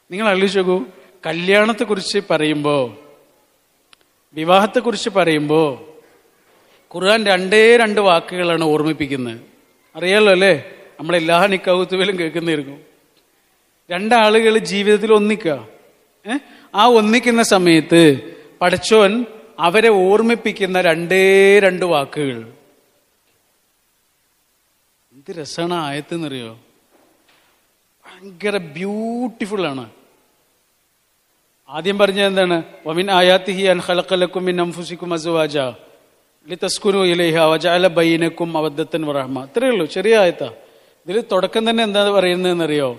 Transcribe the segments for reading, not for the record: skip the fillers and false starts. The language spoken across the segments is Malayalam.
നിങ്ങൾ ആലോചിച്ച് നോക്കൂ, കല്യാണത്തെക്കുറിച്ച് പറയുമ്പോൾ, വിവാഹത്തെക്കുറിച്ച് പറയുമ്പോൾ ഖുർആൻ രണ്ട് വാക്കുകളാണ് ഓർമ്മിപ്പിക്കുന്നത്. അറിയാലോ അല്ലേ? നമ്മളെല്ലാ നിക്കാഹുത്തുവിലും കേൾക്കുന്നതായിരിക്കും. രണ്ടാളുകൾ ജീവിതത്തിൽ ഒന്നിക്കുക. ആ ഒന്നിക്കുന്ന സമയത്ത് പടച്ചോൻ അവരെ ഓർമ്മിപ്പിക്കുന്ന രണ്ട് വാക്കുകൾ. എന്ത് രസമാണ് ആയത്തെന്നറിയോ? ഭയങ്കര ബ്യൂട്ടിഫുൾ ആണ്. ആദ്യം പറഞ്ഞത് എന്താണ്? വമിൻ ആയാത്തിഹി അൻ ഖലഖലക്കും മിൻ അൻഫുസിക്കും അസ്വാജ ലിതസ്കുനു ഇലൈഹ വജഅല ബൈനക്കും മവദ്ദത്തൻ വറഹ്മ. അത്രയേ ഉള്ളൂ, ചെറിയ ആയത്താ. ഇതിൽ തുടക്കം തന്നെ എന്താ പറയുന്നതെന്നറിയോ?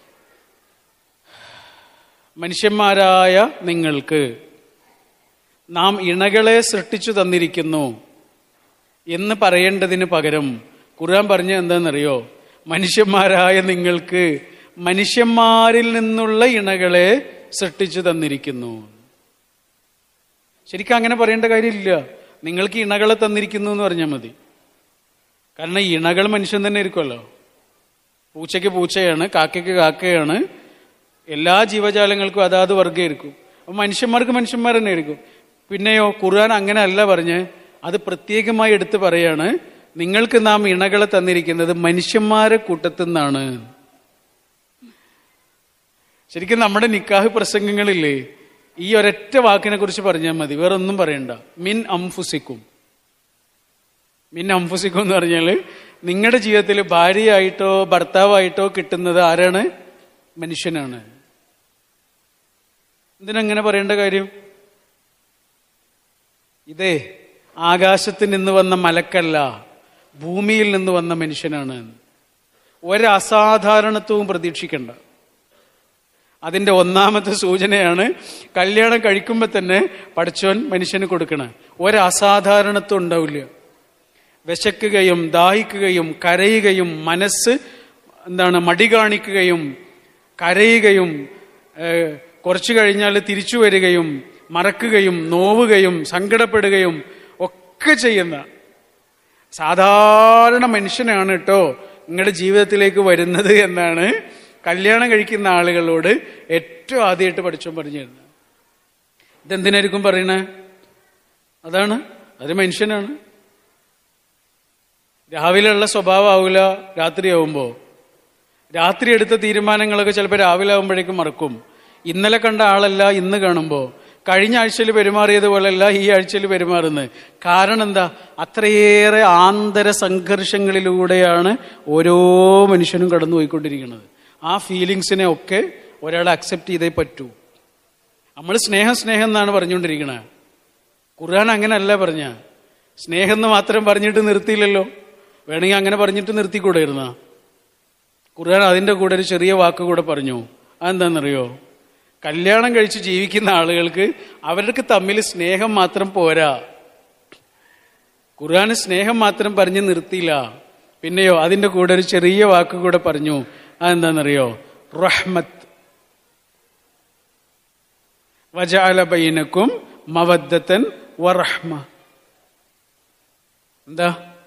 മനുഷ്യന്മാരായ നിങ്ങൾക്ക് നാം ഇണകളെ സൃഷ്ടിച്ചു തന്നിരിക്കുന്നു എന്ന് പറയേണ്ടതിന് പകരം ഖുർആൻ പറഞ്ഞ എന്താണെന്നറിയോ? മനുഷ്യന്മാരായ നിങ്ങൾക്ക് മനുഷ്യന്മാരിൽ നിന്നുള്ള ഇണകളെ സൃഷ്ടിച്ചു തന്നിരിക്കുന്നു. ശരിക്കും അങ്ങനെ പറയേണ്ട കാര്യമില്ല. നിങ്ങൾക്ക് ഇണകളെ തന്നിരിക്കുന്നു എന്ന് പറഞ്ഞാൽ മതി. കാരണം ഇണകൾ മനുഷ്യൻ തന്നെ ഇരിക്കുമല്ലോ. പൂച്ചയ്ക്ക് പൂച്ചയാണ്, കാക്കയ്ക്ക് കാക്കയാണ്, എല്ലാ ജീവജാലങ്ങൾക്കും അതാത് വർഗ്ഗം ഇരിക്കും. അപ്പം മനുഷ്യന്മാർക്ക് മനുഷ്യന്മാർ തന്നെ ഇരിക്കും. പിന്നെയോ ഖുർആൻ അങ്ങനെ അല്ല പറഞ്ഞ്, അത് പ്രത്യേകമായി എടുത്ത് പറയാണ്, നിങ്ങൾക്ക് നാം ഇണകളെ തന്നിരിക്കുന്നത് മനുഷ്യന്മാരെ കൂട്ടത്തിൽ നിന്നാണ്. ശരിക്കും നമ്മുടെ നിക്കാഹ് പ്രസംഗങ്ങളില്ലേ, ഈ ഒരൊറ്റ വാക്കിനെ കുറിച്ച് പറഞ്ഞാൽ മതി, വേറെ ഒന്നും പറയണ്ട. മിൻ അംഫുസിക്കും. മിൻ അംഫുസിക്കും എന്ന് പറഞ്ഞാൽ നിങ്ങളുടെ ജീവിതത്തിൽ ഭാര്യയായിട്ടോ ഭർത്താവായിട്ടോ കിട്ടുന്നത് ആരാണ്? മനുഷ്യനാണ്. എന്തിനങ്ങനെ പറയേണ്ട കാര്യം? ഇതേ ആകാശത്ത് നിന്ന് വന്ന മലക്കല്ല, ഭൂമിയിൽ നിന്ന് വന്ന മനുഷ്യനാണ്. ഒരസാധാരണത്വവും പ്രതീക്ഷിക്കണ്ട. അതിന്റെ ഒന്നാമത്തെ സൂചനയാണ് കല്യാണം കഴിക്കുമ്പോൾ തന്നെ പടച്ചോൻ മനുഷ്യന് കൊടുക്കണ. ഒരസാധാരണത്വം ഉണ്ടാവില്ല. വിശക്കുകയും ദാഹിക്കുകയും കരയുകയും മനസ്സ് മടി കാണിക്കുകയും കരയുകയും കുറച്ചു കഴിഞ്ഞാൽ തിരിച്ചു വരികയും മറക്കുകയും നോവുകയും സങ്കടപ്പെടുകയും ഒക്കെ ചെയ്യുന്ന സാധാരണ മനുഷ്യനാണ് കേട്ടോ നിങ്ങളുടെ ജീവിതത്തിലേക്ക് വരുന്നത് എന്നാണ് കല്യാണം കഴിക്കുന്ന ആളുകളോട് ഏറ്റവും ആദ്യമായിട്ട് പഠിച്ചോൻ പറഞ്ഞു തരുന്നത്. ഇതെന്തിനായിരിക്കും പറയണേ? അത് മനുഷ്യനാണ്. രാവിലെയുള്ള സ്വഭാവം ആവില്ല രാത്രിയാവുമ്പോ. രാത്രി എടുത്ത തീരുമാനങ്ങളൊക്കെ ചിലപ്പോൾ രാവിലെ ആകുമ്പോഴേക്കും മറക്കും. ഇന്നലെ കണ്ട ആളല്ല ഇന്ന് കാണുമ്പോൾ. കഴിഞ്ഞ ആഴ്ചയിൽ പെരുമാറിയതുപോലെയല്ല ഈ ആഴ്ചയിൽ പെരുമാറുന്നത്. കാരണം എന്താ? അത്രയേറെ ആന്തര സംഘർഷങ്ങളിലൂടെയാണ് ഓരോ മനുഷ്യനും കടന്നു പോയിക്കൊണ്ടിരിക്കുന്നത്. ആ ഫീലിങ്സിനെ ഒക്കെ ഒരാൾ അക്സെപ്റ്റ് ചെയ്തേ പറ്റൂ. നമ്മൾ സ്നേഹം എന്നാണ് പറഞ്ഞുകൊണ്ടിരിക്കുന്നത്. ഖുർആൻ അങ്ങനെയല്ല പറഞ്ഞ. സ്നേഹം എന്ന് മാത്രം പറഞ്ഞിട്ട് നിർത്തിയില്ലല്ലോ. വേണമെങ്കിൽ അങ്ങനെ പറഞ്ഞിട്ട് നിർത്തിക്കൂടായിരുന്ന. ഖുർആൻ അതിൻ്റെ കൂടെ ഒരു ചെറിയ വാക്ക് കൂടെ പറഞ്ഞു. അതെന്താണെന്നറിയോ? കല്യാണം കഴിച്ച് ജീവിക്കുന്ന ആളുകൾക്ക് അവർക്ക് തമ്മിൽ സ്നേഹം മാത്രം പോരാ. ഖുർആൻ സ്നേഹം മാത്രം പറഞ്ഞ് നിർത്തിയില്ല. പിന്നെയോ അതിൻ്റെ കൂടെ ഒരു ചെറിയ വാക്ക് കൂടെ പറഞ്ഞു. അതെന്താണെന്നറിയോ? റഹ്മത്ത്. വജഅല ബൈനക്കും മവദ്ദത്തൻ വറഹ്മ. എന്താ?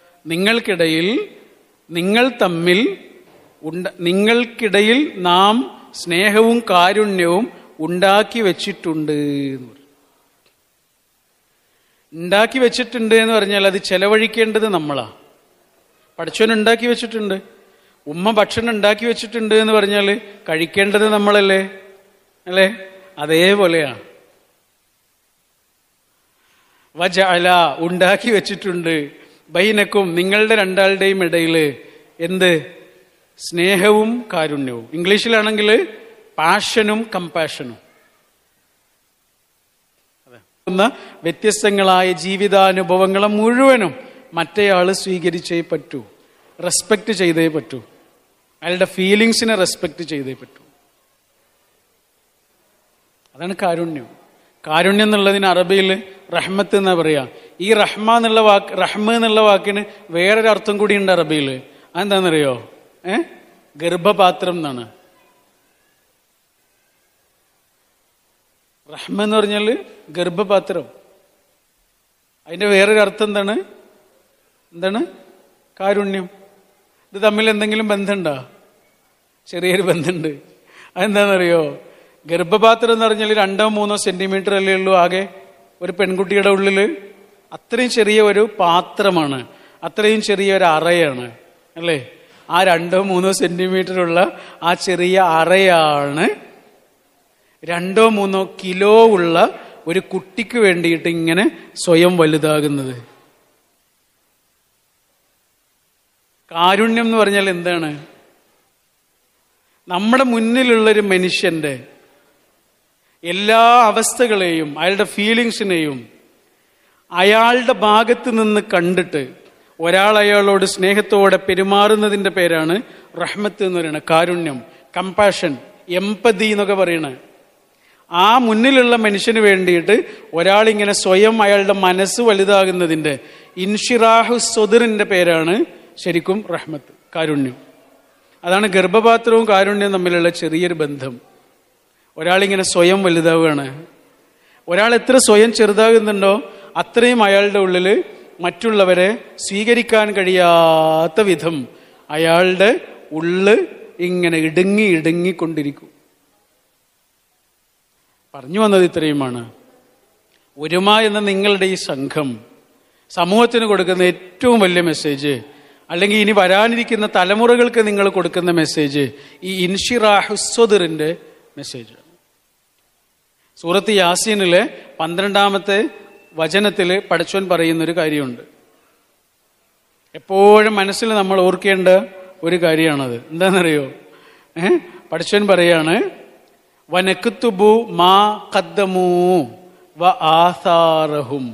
നിങ്ങൾക്കിടയിൽ നാം സ്നേഹവും കാരുണ്യവും ഉണ്ടാക്കി വെച്ചിട്ടുണ്ട് എന്ന് പറഞ്ഞു. ഉണ്ടാക്കി വെച്ചിട്ടുണ്ട് എന്ന് പറഞ്ഞാൽ അത് ചെലവഴിക്കേണ്ടത് നമ്മളാ. പടച്ചോൻ ഉണ്ടാക്കി വെച്ചിട്ടുണ്ട്. ഉമ്മ ഭക്ഷണം ഉണ്ടാക്കി വെച്ചിട്ടുണ്ട് എന്ന് പറഞ്ഞാൽ കഴിക്കേണ്ടത് നമ്മളല്ലേ? അല്ലേ? അതേപോലെയാണ്. വജഅല ഉണ്ടാക്കി വെച്ചിട്ടുണ്ട് ബൈനക്കും നിങ്ങളുടെ രണ്ടാളുടെയും ഇടയിൽ എന്ത്? സ്നേഹവും കാരുണ്യവും. ഇംഗ്ലീഷിലാണെങ്കിൽ പാഷനും കമ്പാഷനും. വ്യത്യസ്തങ്ങളായ ജീവിതാനുഭവങ്ങളെ മുഴുവനും മറ്റേയാൾ സ്വീകരിച്ചേ പറ്റൂ, റെസ്പെക്ട് ചെയ്തേ പറ്റൂ. അയാളുടെ ഫീലിങ്സിനെ റെസ്പെക്ട് ചെയ്തേ പറ്റൂ. അതാണ് കാരുണ്യം. കാരുണ്യം എന്നുള്ളതിന് അറബിയിൽ റഹ്മത്ത് എന്നാ പറയാ. ഈ റഹ്മ എന്നുള്ള വാക്കിന് വേറൊരർത്ഥം കൂടി ഉണ്ട് അറബിയിൽ. അതെന്താണെന്നറിയോ? ഗർഭപാത്രം എന്നാണ്. റഹ്മ എന്ന് പറഞ്ഞാൽ ഗർഭപാത്രം. അതിന്റെ വേറൊരർത്ഥം എന്താണ്? കാരുണ്യം. ഇത് തമ്മിൽ എന്തെങ്കിലും ബന്ധമുണ്ടോ? ചെറിയൊരു ബന്ധമുണ്ട്. അതെന്താണെന്നറിയോ? ഗർഭപാത്രം എന്ന് പറഞ്ഞാൽ 2-3 സെന്റിമീറ്റർ അല്ലേ ഉള്ളൂ ആകെ ഒരു പെൺകുട്ടിയുടെ ഉള്ളില്. അത്രയും ചെറിയ ഒരു പാത്രമാണ്, അത്രയും ചെറിയ ഒരു അറയാണ് അല്ലേ. ആ 2-3 സെന്റിമീറ്റർ ഉള്ള ആ ചെറിയ അറയാണ് 2-3 കിലോ ഉള്ള ഒരു കുട്ടിക്ക് വേണ്ടിയിട്ട് ഇങ്ങനെ സ്വയം വലുതാകുന്നത്. കാരുണ്യം എന്ന് പറഞ്ഞാൽ എന്താണ്? നമ്മുടെ മുന്നിലുള്ളൊരു മനുഷ്യന്റെ എല്ലാ അവസ്ഥകളെയും അയാളുടെ ഫീലിങ്സിനെയും അയാളുടെ ഭാഗത്ത് നിന്ന് കണ്ടിട്ട് ഒരാൾ അയാളോട് സ്നേഹത്തോടെ പെരുമാറുന്നതിന്റെ പേരാണ് റഹ്മത്ത് എന്ന് പറയുന്നത്, കാരുണ്യം, കമ്പാഷൻ, എംപതി എന്നൊക്കെ പറയണത്. ആ മുന്നിലുള്ള മനുഷ്യന് വേണ്ടിയിട്ട് ഒരാളിങ്ങനെ സ്വയം അയാളുടെ മനസ്സ് വലുതാകുന്നതിന്റെ ഇൻഷിറാഹു സ്വദറിന്റെ പേരാണ് ശരിക്കും റഹ്മത്ത്, കാരുണ്യം. അതാണ് ഗർഭപാത്രവും കാരുണ്യവും തമ്മിലുള്ള ചെറിയൊരു ബന്ധം. ഒരാളിങ്ങനെ സ്വയം വലുതാവുകയാണ്. ഒരാൾ എത്ര സ്വയം ചെറുതാകുന്നുണ്ടോ അത്രയും അയാളുടെ ഉള്ളിൽ മറ്റുള്ളവരെ സ്വീകരിക്കാൻ കഴിയാത്ത വിധം അയാളുടെ ഉള്ള് ഇങ്ങനെ ഇടുങ്ങിക്കൊണ്ടിരിക്കും. പറഞ്ഞു വന്നത് ഇത്രയുമാണ്. ഒരുമ എന്ന നിങ്ങളുടെ ഈ സംഘം സമൂഹത്തിന് കൊടുക്കുന്ന ഏറ്റവും വലിയ മെസ്സേജ്, അല്ലെങ്കിൽ ഇനി വരാനിരിക്കുന്ന തലമുറകൾക്ക് നിങ്ങൾ കൊടുക്കുന്ന മെസ്സേജ് ഈ ഇൻഷിറാഹു സ്വദറിന്റെ മെസ്സേജ്. സൂറത്ത് യാസീനിലെ 12-ാമത്തെ വചനത്തില് പടച്ചോൻ പറയുന്നൊരു കാര്യമുണ്ട്. എപ്പോഴും മനസ്സിൽ നമ്മൾ ഓർക്കേണ്ട ഒരു കാര്യമാണത്. എന്താണെന്നറിയോ? പടച്ചോൻ പറയാണ്, വനക്തുബു മാ ഖദ്ദമൂ വ ആസാറഹും.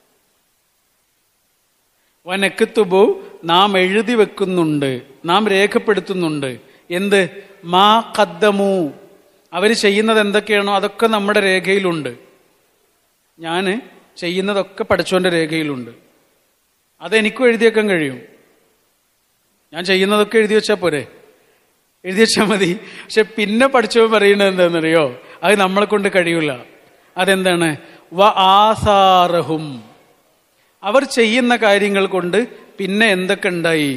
വനക്തുബു, നാം എഴുതി വെക്കുന്നുണ്ട്, നാം രേഖപ്പെടുത്തുന്നുണ്ട്. എന്ത്? മാ ഖദ്ദമൂ, അവർ ചെയ്യുന്നത് എന്തൊക്കെയാണോ അതൊക്കെ നമ്മുടെ രേഖയിലുണ്ട്. ഞാൻ ചെയ്യുന്നതൊക്കെ പടച്ചോന്റെ രേഖയിലുണ്ട്. അതെനിക്കും എഴുതി വെക്കാൻ കഴിയും. ഞാൻ ചെയ്യുന്നതൊക്കെ എഴുതി വെച്ചാൽ പോരെ? എഴുതി വെച്ചാൽ മതി. പക്ഷെ പിന്നെ പഠിച്ചവൻ പറയുന്നത് എന്താണെന്നറിയോ? അത് നമ്മളെ കൊണ്ട് കഴിയൂല. അതെന്താണ്? വ ആസാറഹും, അവർ ചെയ്യുന്ന കാര്യങ്ങൾ കൊണ്ട് പിന്നെ എന്തൊക്കെ ഉണ്ടായി,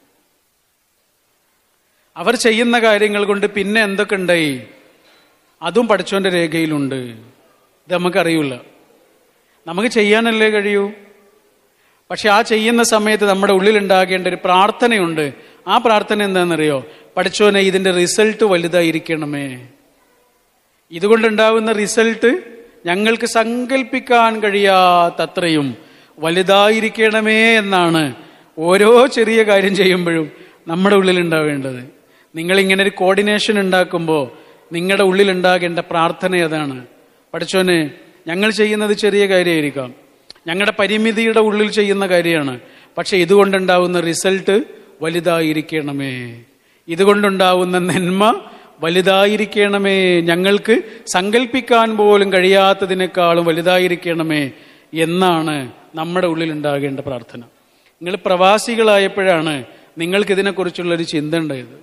അവർ ചെയ്യുന്ന കാര്യങ്ങൾ കൊണ്ട് പിന്നെ എന്തൊക്കെ ഉണ്ടായി, അതും പഠിച്ചോന്റെ രേഖയിലുണ്ട്. ഇത് നമുക്കറിയൂല. നമുക്ക് ചെയ്യാനല്ലേ കഴിയൂ. പക്ഷെ ആ ചെയ്യുന്ന സമയത്ത് നമ്മുടെ ഉള്ളിലുണ്ടാകേണ്ട ഒരു പ്രാർത്ഥനയുണ്ട്. ആ പ്രാർത്ഥന എന്താണെന്നറിയോ? പഠിച്ചോനെ, ഇതിന്റെ റിസൾട്ട് വലുതായിരിക്കണമേ. ഇതുകൊണ്ടുണ്ടാവുന്ന റിസൾട്ട് ഞങ്ങൾക്ക് സങ്കല്പിക്കാൻ കഴിയാത്തത്രയും വലുതായിരിക്കണമേ എന്നാണ് ഓരോ ചെറിയ കാര്യം ചെയ്യുമ്പോഴും നമ്മുടെ ഉള്ളിൽ ഉണ്ടാവേണ്ടത്. നിങ്ങളിങ്ങനെ ഒരു കോർഡിനേഷൻ ഉണ്ടാക്കുമ്പോൾ നിങ്ങളുടെ ഉള്ളിലുണ്ടാകേണ്ട പ്രാർത്ഥന അതാണ്. പഠിച്ചോനെ, ഞങ്ങൾ ചെയ്യുന്നത് ചെറിയ കാര്യമായിരിക്കാം, ഞങ്ങളുടെ പരിമിതിയുടെ ഉള്ളിൽ ചെയ്യുന്ന കാര്യമാണ്. പക്ഷെ ഇതുകൊണ്ടുണ്ടാവുന്ന റിസൾട്ട് വലുതായിരിക്കണമേ, ഇതുകൊണ്ടുണ്ടാവുന്ന നന്മ വലുതായിരിക്കണമേ, ഞങ്ങൾക്ക് സങ്കല്പിക്കാൻ പോലും കഴിയാത്തതിനേക്കാളും വലുതായിരിക്കണമേ എന്നാണ് നമ്മുടെ ഉള്ളിലുണ്ടാകേണ്ട പ്രാർത്ഥന. നിങ്ങൾ പ്രവാസികളായപ്പോഴാണ് നിങ്ങൾക്കിതിനെക്കുറിച്ചുള്ളൊരു ചിന്ത ഉണ്ടായത്.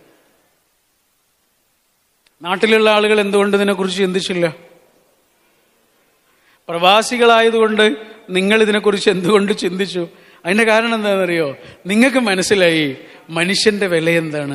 നാട്ടിലുള്ള ആളുകൾ എന്തുകൊണ്ട് ഇതിനെക്കുറിച്ച് ചിന്തിച്ചില്ല? പ്രവാസികളായതുകൊണ്ട് നിങ്ങൾ ഇതിനെക്കുറിച്ച് എന്തുകൊണ്ട് ചിന്തിച്ചു? അതിന്റെ കാരണം എന്താണെന്നറിയോ? നിങ്ങൾക്ക് മനസ്സിലായി മനുഷ്യന്റെ വില എന്താണ്.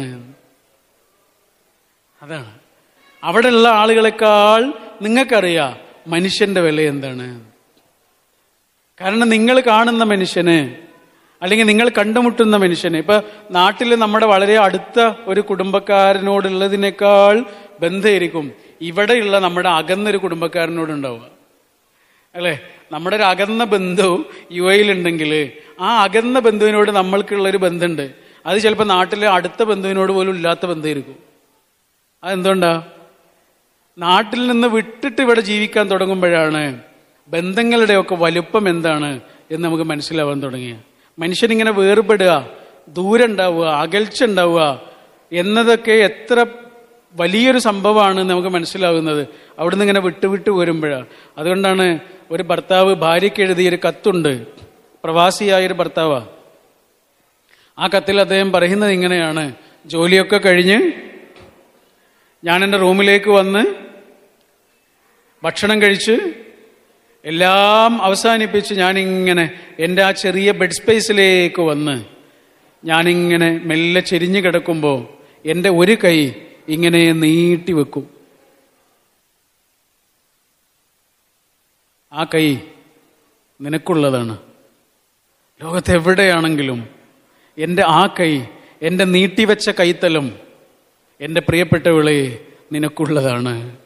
അതാണ്. അവിടെയുള്ള ആളുകളെക്കാൾ നിങ്ങൾക്കറിയാം മനുഷ്യന്റെ വില എന്താണ്. കാരണം നിങ്ങൾ കാണുന്ന മനുഷ്യന്, അല്ലെങ്കിൽ നിങ്ങൾ കണ്ടുമുട്ടുന്ന മനുഷ്യന്, ഇപ്പൊ നാട്ടിൽ നമ്മുടെ വളരെ അടുത്ത ഒരു കുടുംബക്കാരനോടുള്ളതിനേക്കാൾ ബന്ധമായിരിക്കും ഇവിടെയുള്ള നമ്മുടെ അകന്നൊരു കുടുംബക്കാരനോടുണ്ടാവുക, അല്ലെ? നമ്മുടെ ഒരു അകന്ന ബന്ധു യുഎയിലുണ്ടെങ്കിൽ ആ അകന്ന ബന്ധുവിനോട് നമ്മൾക്കുള്ളൊരു ബന്ധമുണ്ട്. അത് ചിലപ്പോൾ നാട്ടിലെ അടുത്ത ബന്ധുവിനോട് പോലും ഇല്ലാത്ത ബന്ധമായിരിക്കും. അതെന്തുകൊണ്ടാ? നാട്ടിൽ നിന്ന് വിട്ടിട്ട് ഇവിടെ ജീവിക്കാൻ തുടങ്ങുമ്പോഴാണ് ബന്ധങ്ങളുടെയൊക്കെ വലുപ്പം എന്താണ് എന്ന് നമുക്ക് മനസ്സിലാവാൻ തുടങ്ങിയ. മനുഷ്യനിങ്ങനെ വേർപെടുക, ദൂരം ഉണ്ടാവുക, അകൽച്ച ഉണ്ടാവുക എന്നതൊക്കെ എത്ര വലിയൊരു സംഭവമാണ് നമുക്ക് മനസ്സിലാവുന്നത് അവിടുന്ന് ഇങ്ങനെ വിട്ടുവിട്ട് വരുമ്പോഴാണ്. അതുകൊണ്ടാണ് ഒരു ഭർത്താവ് ഭാര്യയ്ക്ക് എഴുതിയൊരു കത്തുണ്ട്, പ്രവാസിയായൊരു ഭർത്താവാ. ആ കത്തിൽ അദ്ദേഹം പറയുന്നത് ഇങ്ങനെയാണ്: ജോലിയൊക്കെ കഴിഞ്ഞ് ഞാൻ എൻ്റെ റൂമിലേക്ക് വന്ന് ഭക്ഷണം കഴിച്ച് എല്ലാം അവസാനിപ്പിച്ച് ഞാനിങ്ങനെ എൻ്റെ ആ ചെറിയ ബെഡ് സ്പേസിലേക്ക് വന്ന് ഞാനിങ്ങനെ മെല്ലെ ചെരിഞ്ഞു കിടക്കുമ്പോൾ എൻ്റെ ഒരു കൈ ഇങ്ങനെ നീട്ടി വെക്കും. ആ കൈ നിനക്കുള്ളതാണ്. ലോകത്തെവിടെയാണെങ്കിലും എൻ്റെ ആ കൈ, എൻ്റെ നീട്ടിവെച്ച കൈത്തലം, എൻ്റെ പ്രിയപ്പെട്ടവളെ, നിനക്കുള്ളതാണ്.